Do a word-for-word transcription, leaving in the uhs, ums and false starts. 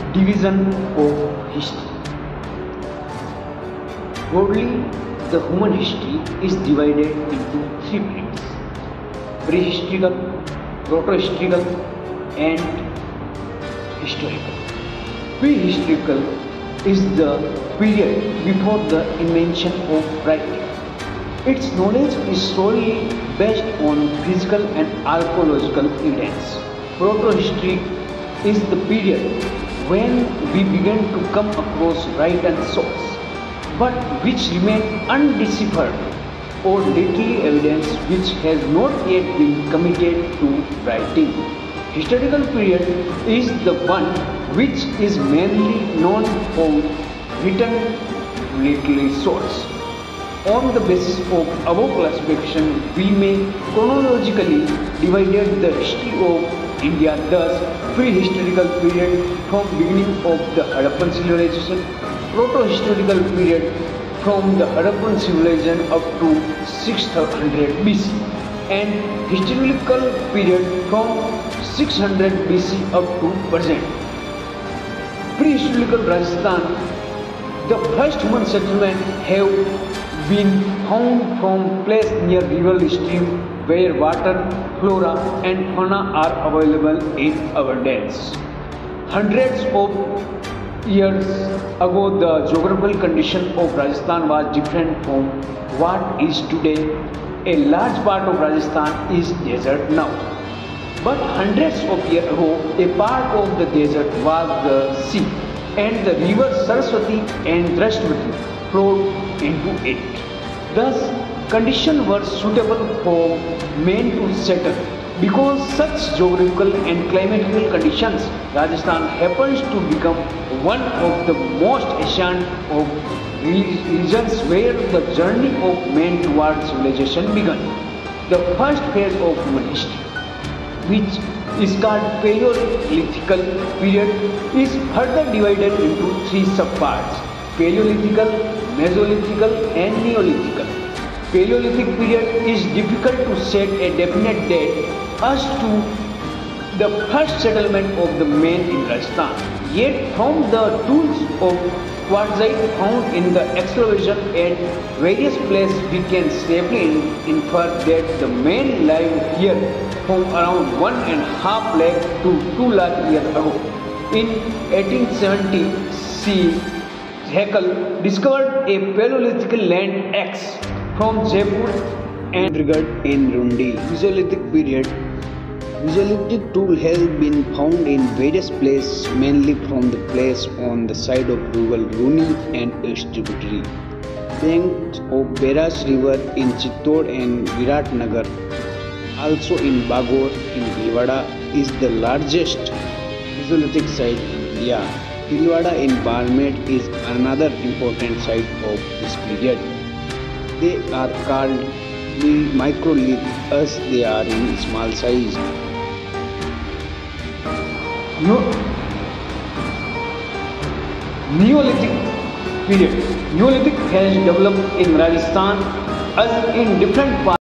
Division of history. Broadly, the human history is divided into three periods: prehistorical, protohistorical, and historical. Prehistorical is the period before the invention of writing. Its knowledge is solely based on physical and archaeological evidence. Protohistory is the period when we began to come across written source, but which remain undeciphered, or literary evidence which has not yet been committed to writing. Historical period is the one which is mainly known from written literary source. On the basis of above classification, we may chronologically divide the history of India. Thus, prehistorical period from beginning of the Harappan civilization, proto-historical period from the Harappan civilization up to six hundred B C, and historical period from six hundred B C up to present. Prehistorical Rajasthan, the first human settlement have been found from place near river stream where water, flora and fauna are available in abundance. Hundreds of years ago, the geographical condition of Rajasthan was different from what is today. A large part of Rajasthan is desert now. But hundreds of years ago, a part of the desert was the sea, and the rivers Saraswati and Drashtamati flowed into it. Thus, conditions were suitable for men to settle. Because such geographical and climatical conditions, Rajasthan happens to become one of the most ancient of regions where the journey of man towards civilization began. The first phase of human history, which is called Paleolithical period, is further divided into three subparts: Paleolithical, Mesolithical and Neolithical. Paleolithic period is difficult to set a definite date as to the first settlement of the men in Rajasthan. Yet from the tools of quartzite found in the excavation at various places, we can safely infer that the men lived here from around one and a half lakh to two lakh years ago. In eighteen seventy, C. Haeckel discovered a Paleolithic land axe from Jaipur and Triggered in Rundi. Mesolithic period. Mesolithic tool has been found in various places, mainly from the place on the side of rural Runi and its tributary banks of Beras River in Chittor and Viratnagar. Also in Bagor in Bhilwara is the largest Mesolithic site in India. Bhilwara in Barmet is another important site of this period. They are called microlith as they are in small size. Neolithic period. Neolithic has developed in Rajasthan as in different parts.